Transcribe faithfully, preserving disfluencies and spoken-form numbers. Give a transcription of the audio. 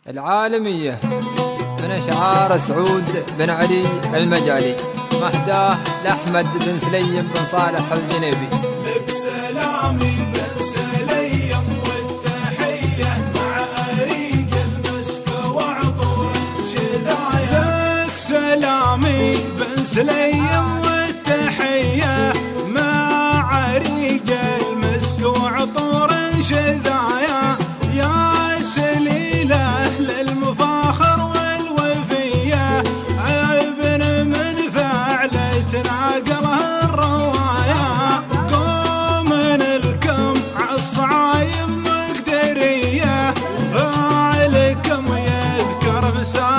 العالمية من أشعار سعود بن علي المجالي، مهداه لأحمد بن سليم بن صالح الجنيبي. لك سلامي بن سليم والتحية مع أريق المسك وعطور شذايا. لك سلامي بن سليم والتحية مع أريق المسك وعطور شذايا. يا سليله للمفاخر والوفية، ابن من فعلة عقله الرواية. قوم الكم عالصعايب مقدرية، فعلكم يذكر مسا